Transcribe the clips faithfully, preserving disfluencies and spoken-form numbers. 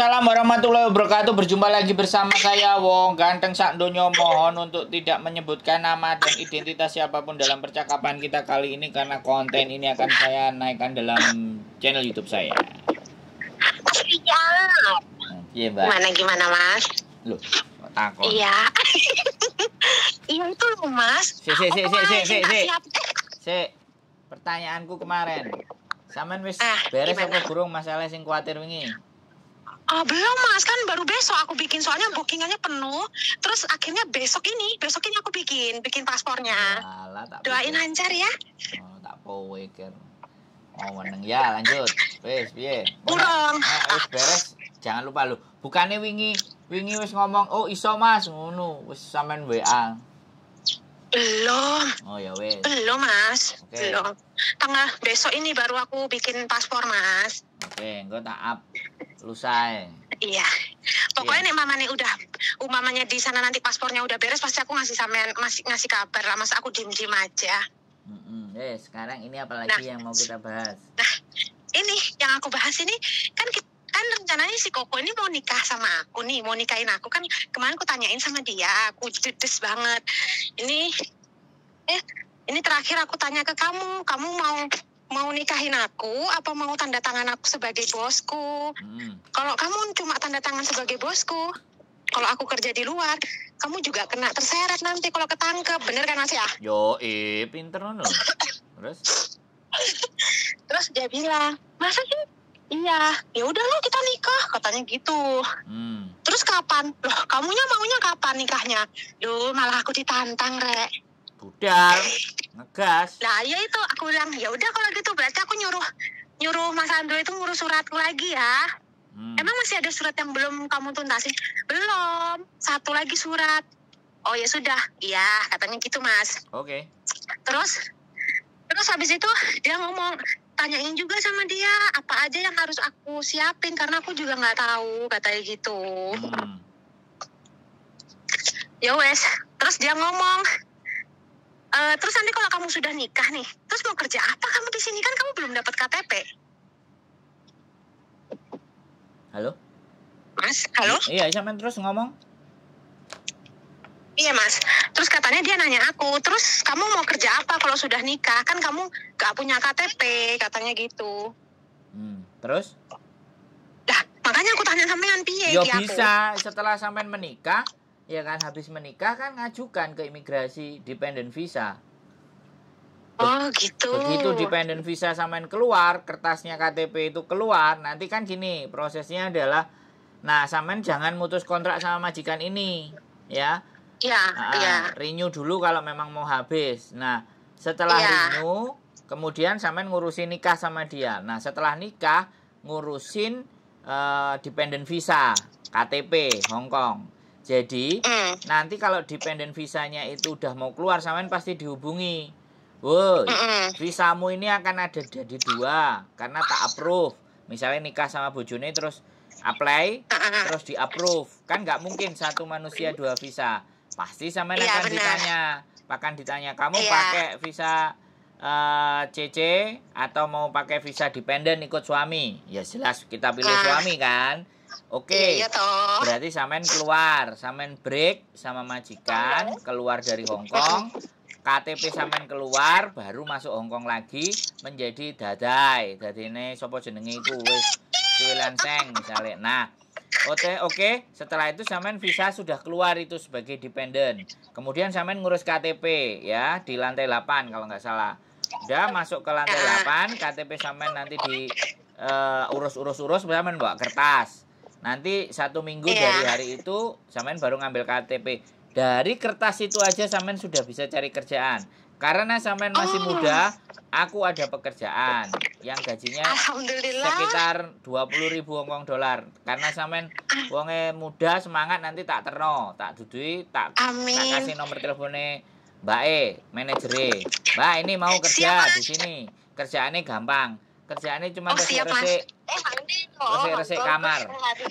Waalaikumsalam warahmatullahi wabarakatuh. Berjumpa lagi bersama saya Wong Ganteng Sak Donya. Mohon untuk tidak menyebutkan nama dan identitas siapapun dalam percakapan kita kali ini, karena konten ini akan saya naikkan dalam channel YouTube saya. Siap. Iya, Mbak. Gimana gimana, Mas? Loh, kok takut? Iya. Iya itu loh, Mas. Si si si si si si si. Siap. Si. Pertanyaanku kemarin. Sampean wis Ah, beres gimana? apa burung masalah sing kuatir wingi? Oh, belum, Mas. Kan baru besok aku bikin, soalnya bookingannya penuh. Terus akhirnya besok ini, besok ini aku bikin, bikin paspornya. Alah, tak Doain pikir. lancar ya. Oh, tak pikir. Oh, meneng ya, lanjut. Wis piye? Urung. Nah, wis beres. Jangan lupa lu. Bukannya wingi wingi wis ngomong, "Oh, iso Mas." Ngono, wis sampean W A. Belum. Oh, ya wis. Belum, Mas. Oke. Belum. Tanggal besok ini baru aku bikin paspor, Mas. Oke, engko tak up lusae. Iya. Pokoknya nih mamanya udah, umamanya di sana nanti paspornya udah beres, pasti aku ngasih sampean, masih ngasih kabar lah. Masa aku diem-diem aja. Heeh. Wis, sekarang ini apa Nah. lagi yang mau kita bahas? Nah, ini yang aku bahas ini kan ki- kan rencananya si Koko ini mau nikah sama aku nih, mau nikahin aku kan. Kemarin aku tanyain sama dia, aku judes banget. Ini eh ini terakhir aku tanya ke kamu, kamu mau mau nikahin aku apa mau tanda tangan aku sebagai bosku? Hmm. Kalau kamu cuma tanda tangan sebagai bosku, kalau aku kerja di luar, kamu juga kena terseret nanti kalau ketangkep. Bener kan, Mas ya? Yo, eh pinter ngono. Terus Terus dia bilang, masa sih? Iya, ya udah lo kita nikah, katanya gitu. hmm. Terus kapan? Loh, kamunya maunya kapan nikahnya? Loh, malah aku ditantang, Rek. Budal, ngegas. Nah, ya itu aku bilang, ya udah kalau gitu berarti aku nyuruh nyuruh Mas Andro itu ngurus suratku lagi ya. Hmm. Emang masih ada surat yang belum kamu tuntasin? Belum. Satu lagi surat. Oh ya sudah. Iya, katanya gitu, Mas. Oke. Terus terus habis itu dia ngomong, tanyain juga sama dia apa aja yang harus aku siapin karena aku juga nggak tahu, katanya gitu. Hmm. Ya wes. Terus dia ngomong, e, terus nanti kalau kamu sudah nikah nih, terus mau kerja apa kamu di sini, kan kamu belum dapat K T P. Halo? Mas, halo? Iya, sampean terus ngomong. Iya, Mas. Terus katanya dia nanya aku, terus kamu mau kerja apa kalau sudah nikah? Kan kamu gak punya K T P, katanya gitu. Hmm. Terus? Dah, makanya aku tanya sampean piye Yo ki aku. bisa setelah sampean menikah, ya kan, habis menikah kan ngajukan ke imigrasi dependent visa. Oh, gitu. Begitu dependent visa sampean keluar, kertasnya K T P itu keluar, nanti kan gini, prosesnya adalah, nah sampean jangan mutus kontrak sama majikan ini, ya. Iya, Nah, iya. renew dulu kalau memang mau habis. Nah, setelah Iya. renew, kemudian sampean ngurusin nikah sama dia. Nah, setelah nikah, ngurusin eh, dependent visa, K T P, Hong Kong. Jadi, Mm. nanti kalau dependent visanya itu udah mau keluar, sampean pasti dihubungi. Woi, Mm-mm. visamu ini akan ada jadi dua, karena tak approve. Misalnya nikah sama bojone terus apply, Uh-uh. terus di approve. Kan nggak mungkin satu manusia dua visa. Pasti sampean Iya, akan benar. ditanya, akan ditanya kamu Iya. pakai visa eh, C C atau mau pakai visa dependent ikut suami. Ya jelas kita pilih Nah. suami kan. Oke. Iya, iya toh. Berarti sampean keluar, sampean break sama majikan, keluar dari Hong Kong. K T P sampean keluar, baru masuk Hong Kong lagi menjadi dadai. Dadine sapa jenenge iku wis freelancing misalnya. Nah, oke, oke. Setelah itu sampean visa sudah keluar itu sebagai dependent. Kemudian sampean ngurus K T P ya di lantai delapan kalau nggak salah. Udah masuk ke lantai delapan, K T P sampean nanti di eh, urus-urus-urus sampean bawa kertas. Nanti satu minggu Iya. dari hari itu sampean baru ngambil K T P. Dari kertas itu aja sampean sudah bisa cari kerjaan. Karena sampean masih Oh. muda, aku ada pekerjaan yang gajinya Alhamdulillah. sekitar dua puluh ribu Hongkong dolar. Karena sampean wonge muda semangat, nanti tak terno, tak dudui, tak, Amin. tak kasih nomor teleponnya Mbak E, manajer. Mbak, ini mau Siap, kerja Mas. di sini. Kerjaannya gampang. Kerjaannya cuma Oh, siap, Mas. resik-resik Eh, Andi. resik-resik kamar.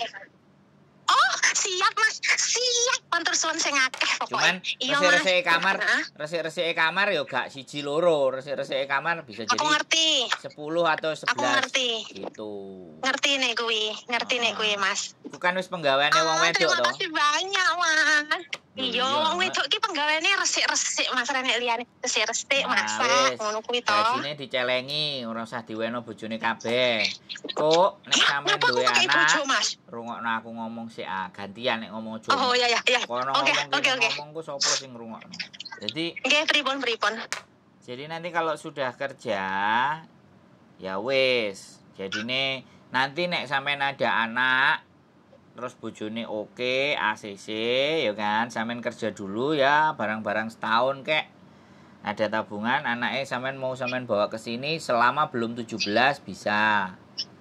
Oh, siap, Mas. Siap. Pantur suwun sing akeh Cuman pokoknya. Iya, Mas. resik-resik kamar, Heeh. resik-resik kamar yo gak siji loro, resik-resik kamar bisa Aku jadi ngerti. sepuluh atau sebelas. ngerti. Gitu. Ngerti nek kuwi, ngerti nek kuwi, Mas. Ku kan wis penggaweane wong Oh, wedok terima to. kasih banyak, Mas. Loh, Iya, iya, wong Mak. wedok ki penggaweane resik-resik, Mas, renek liyane. Resik-resik Nah, masak, wis. ngono kuwi to. Gajine dicelengi, ora usah diweno bojone kabeh. Kok nek sampean Kenapa aku duwe pakai bojo, anak, Mas? rungokno aku ngomong sik ah, gantian nek ngomong aja. Oh, iya ya, iya. Kono Oke, ngomong oke, kene oke. ngomong ku sapa sing ngrungokno. Jadi Nggih, pripun, pripun. jadi nanti kalau sudah kerja ya wis. Jadine nanti nek sampean ada anak terus bojone oke, A C C ya kan, sampean kerja dulu ya barang-barang setahun kek. Ada tabungan, anaknya sampean mau sampean bawa ke sini selama belum tujuh belas bisa.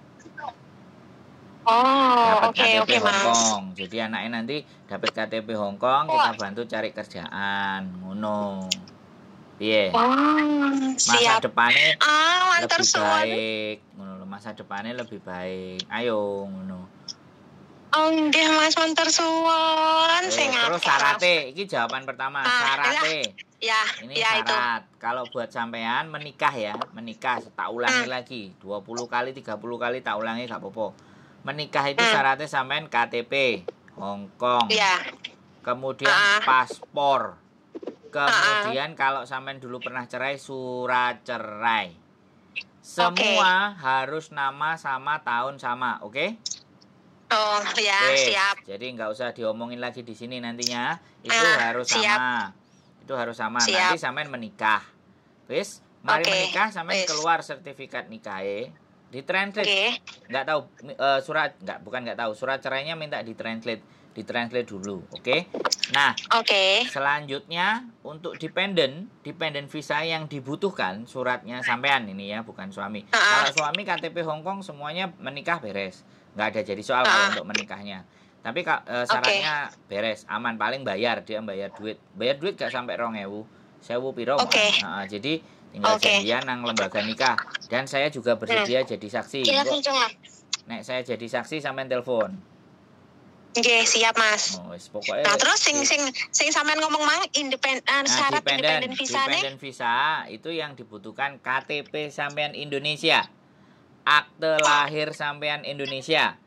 Oh, Dapat oke, K T P oke, Mas. Hongkong. Jadi anaknya nanti dapat K T P Hongkong, kita bantu cari kerjaan. Ngono. Piye? Oh, Masa siap. depannya Ah, lebih matur suwun. baik. Ngono lho, masa depannya lebih baik. Ayo ngono. Oh, nggih, Mas, matur suwun. Eh, Sing terus akeh, Mas. syaratnya, ini jawaban pertama, Ah, syaratnya. Ya, Ini ya itu. syarat. Kalau buat sampean menikah ya, menikah tak ulangi Hmm. lagi. dua puluh kali, tiga puluh kali tak ulangi gak apa-apa. Menikah itu Hmm. syaratnya sampean K T P Hongkong. Ya. Kemudian Ah. paspor. Kemudian kalau sampean dulu pernah cerai, surat cerai. Semua harus nama sama tahun sama, oke? Okay? Oh, ya, Wes, siap. jadi nggak usah diomongin lagi di sini nantinya. Itu Ah, harus siap. sama. Itu harus sama. Siap. Nanti sampean menikah. Wis, mari Oke, menikah sampean wis. keluar sertifikat nikahnya. Ditranslate. Oke. Nggak tahu eh, surat nggak bukan nggak tahu. Surat cerainya minta ditranslate. Ditranslate dulu, oke? Nah, Oke. selanjutnya untuk dependent, dependent visa yang dibutuhkan suratnya sampean ini ya, bukan suami. Ah. Kalau suami K T P Hongkong semuanya menikah beres. Nggak ada jadi soal Ah. kalau untuk menikahnya. Tapi ka- e, syaratnya beres, aman, paling bayar, dia bayar duit. Bayar duit gak sampai rong ewu, sewu piro. Oke. Nah, jadi tinggal Oke. janjian nang lembaga nikah. Dan saya juga bersedia jadi saksi. Kira Kok, kenceng, Mas. nek saya jadi saksi sampean telepon. Nggih, siap, Mas. Oh, wis pokoknya. Nah, terus sing sing sing sampean ngomong mang independen Nah, syarat dependent, independen visa nih. dependent visa itu yang dibutuhkan K T P sampean Indonesia, akte lahir sampean Indonesia,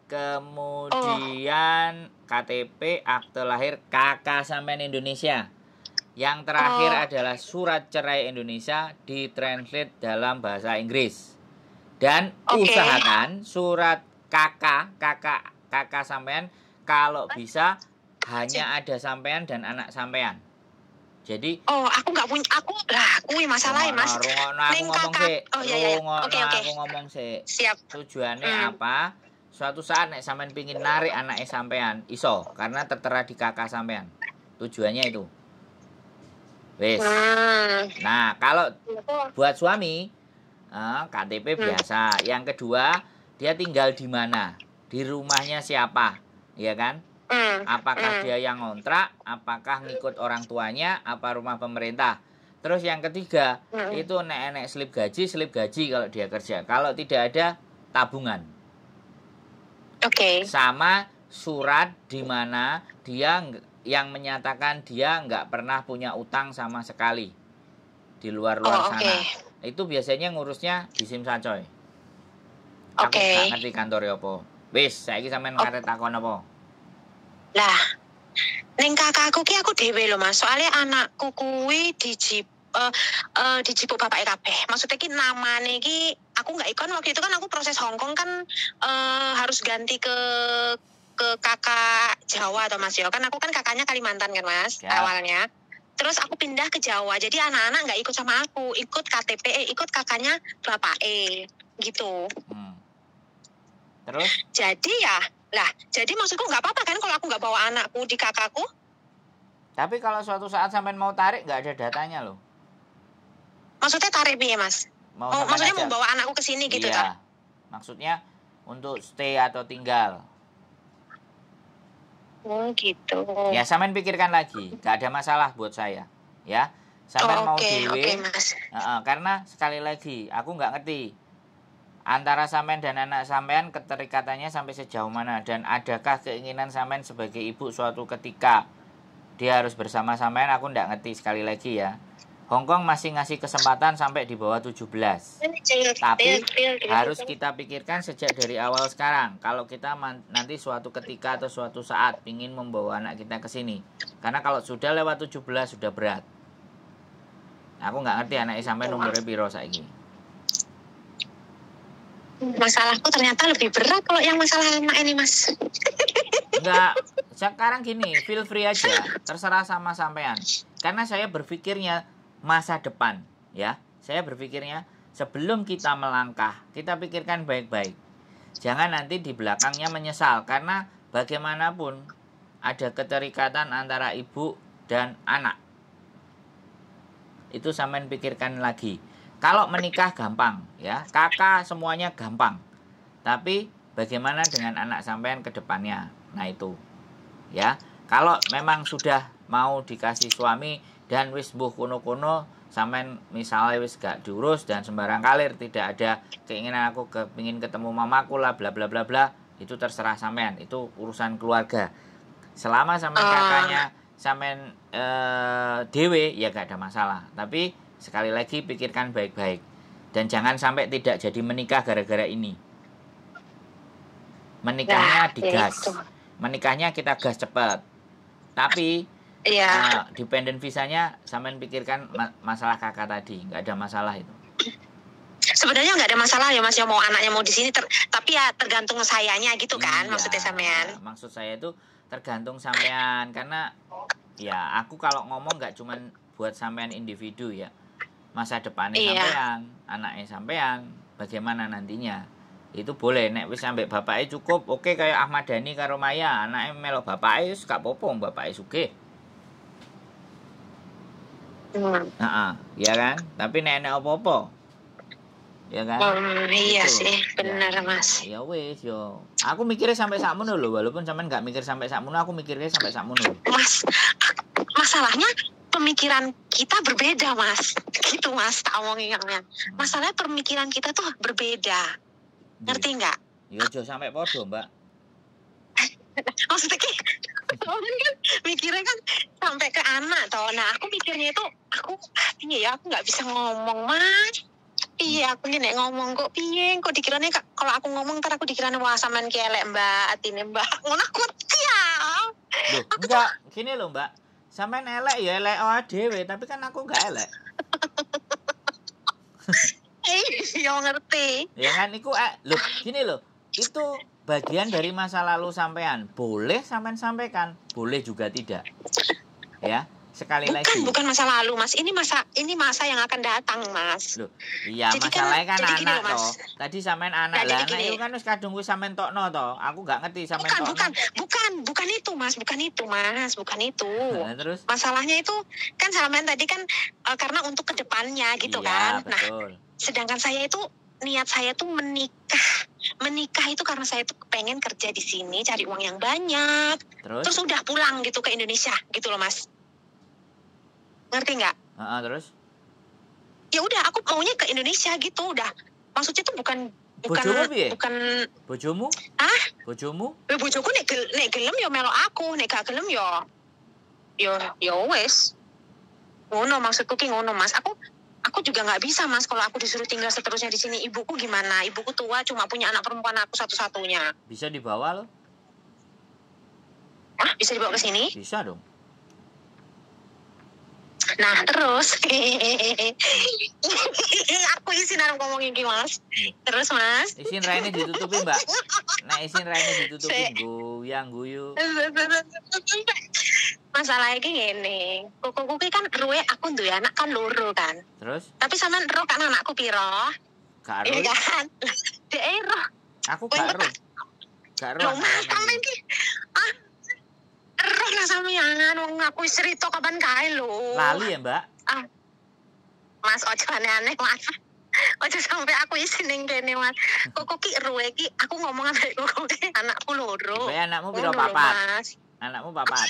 kemudian K T P, akte lahir kakak sampean Indonesia. Yang terakhir Oh. adalah surat cerai Indonesia ditranslate dalam bahasa Inggris. Dan Oke. usahakan surat kakak, kakak, kakak sampean kalau bisa hanya ada sampean dan anak sampean. Jadi Oh, aku nggak punya aku lah, kuwi masalahnya, Mas. rungokno aku Ning ngomong kakak- sih. Oh, iya, iya. Rungokno Oke, oke. aku ngomong sih. Siap. Tujuannya Hmm. apa? Suatu saat nek sampean pingin narik anaknya sampean, iso karena tertera di kakak sampean. Tujuannya itu. Wes. Hmm. Nah, kalau buat suami eh, K T P Hmm. biasa. Yang kedua, dia tinggal di mana? Di rumahnya siapa? Iya kan? Hmm. Apakah Hmm. dia yang ngontrak? Apakah ngikut orang tuanya? Apa rumah pemerintah? Terus yang ketiga, Hmm. itu nek-nek slip gaji, slip gaji kalau dia kerja. Kalau tidak ada, tabungan. Oke. Sama surat di mana dia ng- yang menyatakan dia nggak pernah punya utang sama sekali di luar-luar Oh, sana. oke. Itu biasanya ngurusnya di Simsacoy. Aku Oke. nggak ngerti kantor apa. Wis, saiki sampean Oh. karep takon apa? Lah, ning kakakku ki aku dhewe lho, Mas. Soalnya anakku kuwi dijip eh eh, dijipuk bapake kabeh. Maksudnya ki namane ki aku nggak ikon waktu itu kan aku proses Hongkong kan eh, harus ganti ke ke kakak Jawa atau Mas yo. Kan aku kan kakaknya Kalimantan kan, Mas, Ya. awalnya. Terus aku pindah ke Jawa. Jadi anak-anak nggak ikut sama aku, ikut K T P, eh, ikut kakaknya bapake gitu. Hmm. Terus? Jadi ya, lah, jadi maksudku nggak apa-apa kan kalau aku nggak bawa anakku di kakakku? Tapi kalau suatu saat sampean mau tarik nggak ada datanya loh. Maksudnya tarik piye, Mas? Mau Oh, sampean maksudnya ajak- mau bawa anakku ke sini gitu iya. toh? Maksudnya untuk stay atau tinggal. Oh, gitu. Ya sampean pikirkan lagi, nggak ada masalah buat saya. Ya, sampean Oh, mau oke, dewe. oke, Mas. Heeh, karena sekali lagi aku nggak ngerti antara sampean dan anak sampean keterikatannya sampai sejauh mana, dan adakah keinginan sampean sebagai ibu suatu ketika dia harus bersama sampean. Aku nggak ngerti sekali lagi ya. Hongkong masih ngasih kesempatan sampai di bawah tujuh belas. Tapi harus kita pikirkan sejak dari awal sekarang. Kalau kita nanti suatu ketika atau suatu saat ingin membawa anak kita ke sini. Karena kalau sudah lewat tujuh belas sudah berat. Aku nggak ngerti anaknya sampai nomornya piro saiki. Masalahku ternyata lebih berat kalau yang masalah anak ini, Mas. Enggak, sekarang gini, feel free aja. Terserah sama sampean. Karena saya berpikirnya masa depan, ya. Saya berpikirnya sebelum kita melangkah, kita pikirkan baik-baik. Jangan nanti di belakangnya menyesal, karena bagaimanapun ada keterikatan antara ibu dan anak. Itu sampean pikirkan lagi. Kalau menikah gampang, ya. Kakak semuanya gampang. Tapi bagaimana dengan anak sampean ke depannya? Nah itu. Ya. Kalau memang sudah mau dikasih suami dan wis buh kuno-kuno sampean misalnya wis gak diurus dan sembarang kalir, tidak ada keinginan aku kepingin ketemu mamaku lah bla bla bla bla, itu terserah sampean, itu urusan keluarga. Selama sampean kakaknya sampean eh, dewe ya gak ada masalah. Tapi sekali lagi pikirkan baik-baik dan jangan sampai tidak jadi menikah gara-gara ini. Menikahnya digas, menikahnya kita gas cepat. Tapi Iya. Nah, dependent visanya sampean pikirkan ma masalah kakak tadi, nggak ada masalah itu. Sebenarnya nggak ada masalah ya Mas, ya mau anaknya mau di sini, ter tapi ya tergantung sayanya gitu kan, iya, maksudnya sampean. Maksud saya itu tergantung sampean, karena ya aku kalau ngomong nggak cuman buat sampean individu ya, masa depannya Iya. sampean, anaknya sampean, bagaimana nantinya. Itu boleh nek wis ambek bapaknya cukup, oke kayak Ahmad Dhani karo Maya, anaknya melok bapaknya wis gak apa-apa, bapaknya sugih. Hmm. Nah, ya kan? Tapi nenek apa-apa. Ya kan? Hmm, iya gitu. sih, benar ya, Mas. Ya wis yo. Aku mikirnya sampai sakmono lho, walaupun sampean nggak mikir sampai sakmono, aku mikirnya sampai sakmono. Mas, masalahnya pemikiran kita berbeda, Mas. Gitu, Mas, tak omongin yang masalahnya pemikiran kita tuh berbeda. Ngerti nggak? Ya aja sampai podo, Mbak. Maksudnya kan mikirnya kan sampai ke anak toh. Nah, aku mikirnya itu aku piye ya, aku nggak bisa ngomong, Mas. Iya, aku nek ngomong kok piye, kok dikirane kalau aku ngomong ntar aku dikirane wah sampean ki elek, Mbak, atine Mbak. Ngono aku ya. Loh, enggak, gini loh, Mbak. Sampean elek ya elek awake dhewe, tapi kan aku enggak elek. Iya, ngerti. Ya kan iku eh loh, gini loh. Itu bagian dari masa lalu sampean. Boleh sampean sampaikan, boleh juga tidak. Ya. Sekali bukan, lagi. Bukan masa lalu, Mas. Ini masa ini masa yang akan datang, Mas. Loh, iya, jadi masalahnya kan, kan anak loh, toh. Tadi sampean anak lah, anak itu kan wis kadung wis sampean tokno toh. Aku gak ngerti sampean bukan, tokno. Bukan, bukan, bukan itu, Mas. Bukan itu, Mas. Bukan itu. Nah, terus? Masalahnya itu kan sampean tadi kan uh, karena untuk kedepannya gitu iya, kan. Betul. Nah, sedangkan saya itu niat saya tuh menikah. Menikah itu karena saya tuh pengen kerja di sini, cari uang yang banyak. Terus? Terus udah pulang gitu ke Indonesia gitu loh, Mas. Ngerti nggak? Uh, uh, terus? Ya udah, aku maunya ke Indonesia gitu, udah. Maksudnya tuh bukan bukan bojomu piye? bukan bojomu? Ah? Bojomu? Ya bojoku nek gel, nek gelem ya melok aku, nek gak gelem ya ya ya wes. Ngono maksudku ki ngono, Mas. Aku aku juga nggak bisa, Mas, kalau aku disuruh tinggal seterusnya di sini. Ibuku gimana? Ibuku tua, cuma punya anak perempuan aku satu-satunya. Bisa dibawa loh. Ah, bisa dibawa ke sini? Bisa dong. Nah, terus aku isin arep ngomongin iki, Mas. Terus, Mas. Isin raine ditutupi, Mbak. Nah, isin raine ditutupi goyang guyu. Masalah iki ngene. Kokoku ki kan ruwe aku duwe anak kan loro kan. Terus? Tapi sampean ero kan anakku piro? Gak ero. Iya kan? Dek ero. Aku gak ero. Gak ero. Loh, Mas, sampean ki ah ero lah sampean, wong aku wis cerita kapan kae lho. Lali ya, Mbak? Ah. Mas, ojo aneh-aneh, Mas. Ojo sampai aku isin ning kene, Mas. Kok ki ruwe ki aku ngomong ambek kok ki anakku loro. Bae anakmu piro papat? Anakmu papat.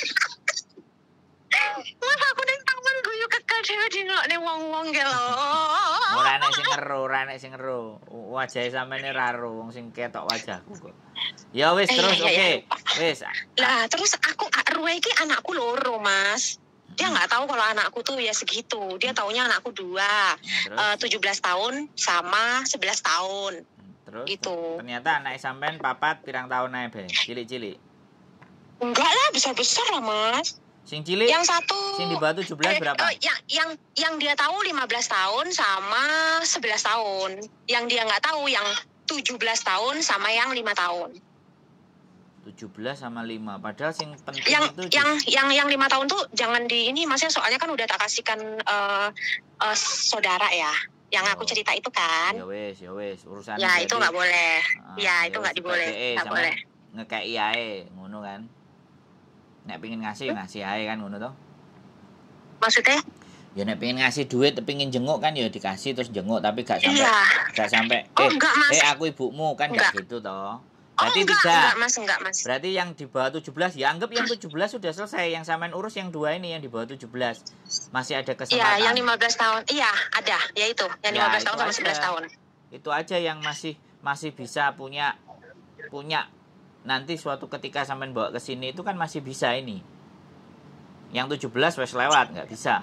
Mas, aku ning taman guyu kekal dhewe dingokne wong-wong ge lho. Ora nek sing ero, ora nek sing ero. Wajahe sampeyan ora ero, wong sing ketok wajahku kok. Ya wis terus, oke. Okay. Wis. Lah, terus aku ruwe iki anakku loro, Mas. dia nggak tahu kalau anakku tuh ya segitu. Dia taunya anakku dua, Nah, uh, tujuh belas tahun sama sebelas tahun. Terus Gitu. ternyata anak sampean papat pirang tahun ae be, cilik-cilik. Enggak lah, besar-besar lah, Mas. Sing cilik, Yang satu sing di bawah tujuh belas eh, berapa? eh, yang yang yang dia tahu lima belas tahun sama sebelas tahun. Yang dia nggak tahu yang tujuh belas tahun sama yang lima tahun. tujuh belas sama lima. Padahal sing penting Yang itu yang yang yang lima tahun tuh jangan di ini, Mas, soalnya kan udah tak kasihkan uh, uh, saudara ya. Yang aku Oh. cerita itu kan. Ya wes, ya wes, urusan Ya itu nggak boleh. Ah, Ya itu ya nggak wes, diboleh, dibadai, nggak sampean boleh. ngekei ae, ngono kan. Nek pengin ngasih, ngasih ae kan ngono toh. Maksudnya? Ya nek pengen ngasih duit, pengen jenguk kan ya dikasih terus jenguk, tapi gak sampai Iya. gak sampai Oh, eh enggak, Mas. eh aku ibumu kan gak Enggak. gitu toh. Oh Berarti enggak, tiga. enggak, Mas, enggak, Mas. Berarti yang di bawah tujuh belas ya anggap yang tujuh belas sudah selesai, yang sampean urus yang dua ini yang di bawah tujuh belas. Masih ada kesempatan. Iya, yang lima belas tahun. Iya, ada. Ya itu, yang Ya, lima belas itu tahun sama aja. sebelas tahun. Itu aja yang masih masih bisa punya punya nanti suatu ketika sampean bawa ke sini itu kan masih bisa ini. Yang tujuh belas wes lewat, nggak bisa.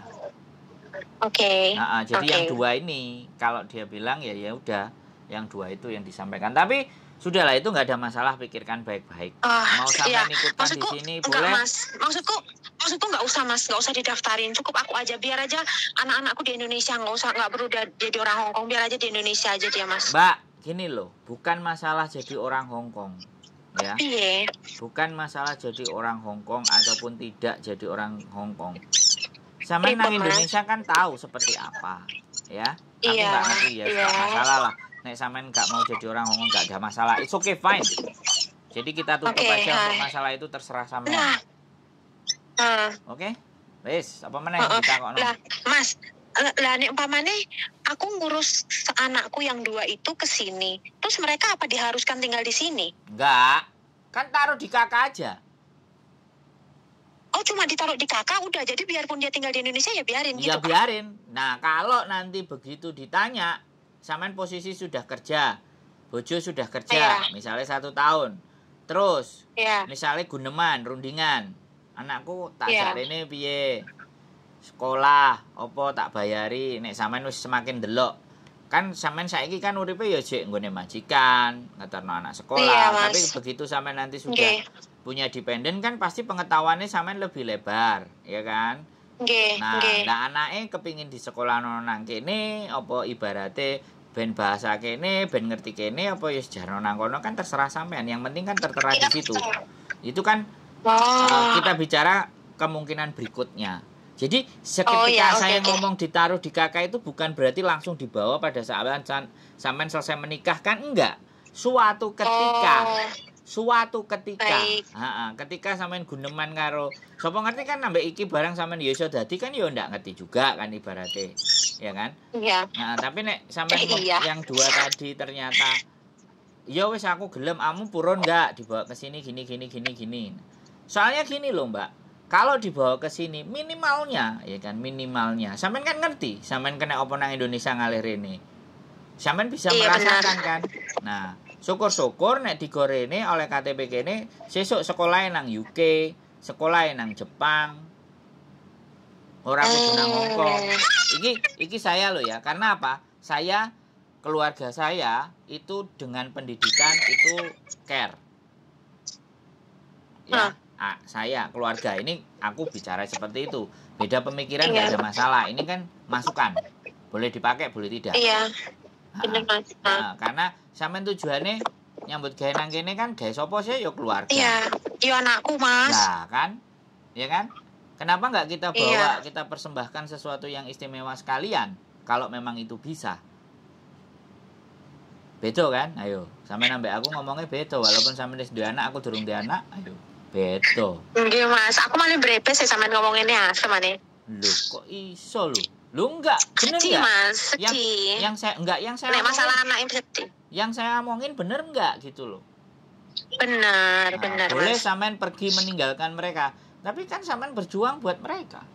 Oke. Nah, jadi Oke. yang dua ini kalau dia bilang ya ya udah, yang dua itu yang disampaikan. Tapi sudahlah itu nggak ada masalah, pikirkan baik-baik. Ah, Mau sampean iya. ikutkan di Maksudku, sini enggak, boleh. Mas. Maksudku, maksudku nggak usah, Mas. Nggak usah didaftarin. Cukup aku aja. Biar aja anak-anakku di Indonesia. Nggak usah, nggak perlu da- jadi orang Hongkong. Biar aja di Indonesia aja dia, Mas. Mbak, gini loh, bukan masalah jadi orang Hongkong, ya. Iya. Bukan masalah jadi orang Hongkong ataupun tidak jadi orang Hongkong. Sampean nang Iya, Mas. Indonesia kan tahu seperti apa, ya. Aku Iya, nggak ngerti ya, iya. nggak masalah lah. Nek sampean nggak mau jadi orang Hongkong nggak ada masalah. It's okay, fine. Jadi kita tutup Oke, aja untuk hai. masalah itu, terserah sampean. Nah. Ah. Oke? Wis, apa meneh Heeh. ditakokno? Lah, Mas, eh, lah nek umpamane aku ngurus anakku yang dua itu ke sini. Terus mereka apa diharuskan tinggal di sini? Enggak. Kan taruh di kakak aja. Oh, cuma ditaruh di kakak udah. Jadi biarpun dia tinggal di Indonesia ya biarin Ya gitu. Kak? biarin. Nah, kalau nanti begitu ditanya, sampean posisi sudah kerja, bojo sudah kerja, Iya. misalnya satu tahun. Terus, Iya. misalnya guneman, rundingan. Anakku tak Iya. jarene piye? Sekolah, opo tak bayari, nek sampean wis semakin delok. Kan sampean saiki kan uripe ya jek nggone majikan, ngaterno anak sekolah, Iya, Mas. tapi begitu sampean nanti sudah Nggih. punya dependen kan pasti pengetahuannya sampean lebih lebar, ya kan? Nggih, Nah, nggih. nah anake kepingin di sekolah nang kene apa ibarate ben bahasa kene, ben ngerti kene apa ya sejarah nang kono kan terserah sampean. Yang penting kan tertera di situ. Itu kan Oh. uh, kita bicara kemungkinan berikutnya. Jadi seketika Oh, ya, oke, saya oke. ngomong ditaruh di kakak itu bukan berarti langsung dibawa pada saat sampean selesai menikah kan, enggak. Suatu ketika Oh. suatu ketika Baik. heeh, ketika sampean guneman karo sapa ngerti kan nambah iki barang sampean ya iso dadi kan ya ndak ngerti juga kan ibarate, ya kan? Iya. Nah, tapi nek sampean Eh, ngom- iya. yang dua tadi ternyata ya wis aku gelem, amu purun enggak dibawa ke sini gini gini gini gini. Soalnya gini loh, Mbak. Kalau dibawa ke sini minimalnya ya kan minimalnya sampean kan ngerti, sampean kena apa nang Indonesia ngalir ini. Sampean bisa Iya, merasakan kan. Nah, syukur-syukur nek digorene oleh K T P kene sesuk sekolah nang U K, sekolah nang Jepang. Ora kudu nang Hongkong. Iki iki saya loh ya. Karena apa? Saya keluarga saya itu dengan pendidikan itu care. Ya, ah, saya keluarga ini aku bicara seperti itu. Beda pemikiran nggak Iya. ada masalah. Ini kan masukan. Boleh dipakai, boleh tidak. Iya. Ah, Bener, Mas. Ah. Nah, karena sampean tujuannya nyambut gawe nang kene kan gawe sapa sih ya keluarga. Iya. Iya anakku, Mas. Nah, kan? Ya kan? Kenapa nggak kita bawa, Iya. kita persembahkan sesuatu yang istimewa sekalian kalau memang itu bisa. Bedo kan? Ayo, sampe nambah aku ngomongnya bedo walaupun sampe wis duwe anak, aku durung duwe anak. Ayo, bedo. Nggih, Mas. Aku malah brepes sih sampean ngomonginnya asem maneh. Lho, kok iso lho? Lu enggak, bener Sedih, enggak? Mas. Yang Sedih. yang saya enggak yang saya Nek omongin- masalah anak yang sedih. yang saya omongin bener enggak gitu loh. Benar, Nah, benar, boleh Mas. sampean pergi meninggalkan mereka, tapi kan sampean berjuang buat mereka.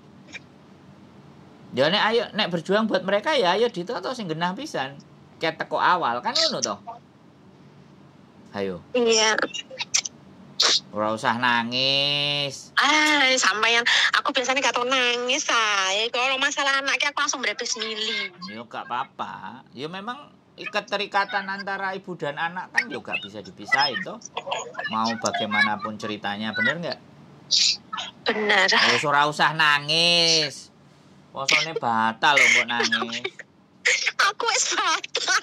Ya nek ayo nek berjuang buat mereka ya ayo ditoto sing genah pisan. Kayak teko awal kan ngono toh. Ayo. Iya. Ora usah nangis. Ah, sampai yang aku biasanya gak tau nangis, say. Kalau masalah anaknya aku langsung berepis mili. Ya gak apa-apa. Ya memang keterikatan antara ibu dan anak kan juga bisa dipisahin toh. Mau bagaimanapun ceritanya, bener nggak? Bener. Ya ora usah nangis. Posone batal lho mbok nangis. Aku wis batal.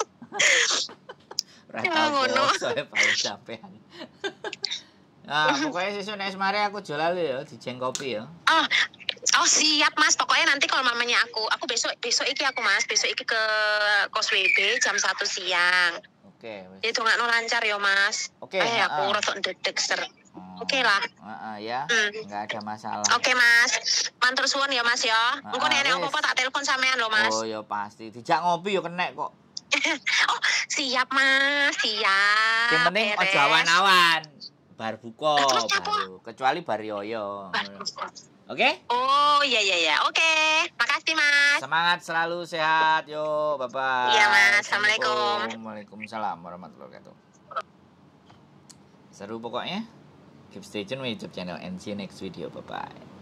Ora tau poso e paling sampean. Nah, pokoknya sesuk nek mari aku jualan ya, dijeng kopi ya. Oh, oh siap Mas. Pokoknya nanti kalau mamanya aku, aku besok besok iki aku Mas, besok iki ke kos W B jam satu siang. Oke, wis. Itu nggak no lancar ya Mas. Oke, eh aku uh, rotok ndedeg ser. Oh, Oke lah. Uh, uh, ya, hmm. nggak ada masalah. Oke Mas, mantur suwun ya Mas ya. Uh, Engko nek uh, apa-apa tak telepon sampean loh Mas. Oh ya pasti. Dijak ngopi ya kenek kok. Oh siap Mas, siap. Yang penting beres. ojo awan-awan. Bar buka Nah, terus apa? baru. Kecuali bar yoyo. Bar Oke? buka. Okay? Oh iya iya iya. Oke. Makasih Mas. Semangat selalu sehat yo, Bapak. Iya Mas. Assalamualaikum. Waalaikumsalam warahmatullahi wabarakatuh. Seru pokoknya. Keep stay tune with YouTube channel and see you next video. Bye bye.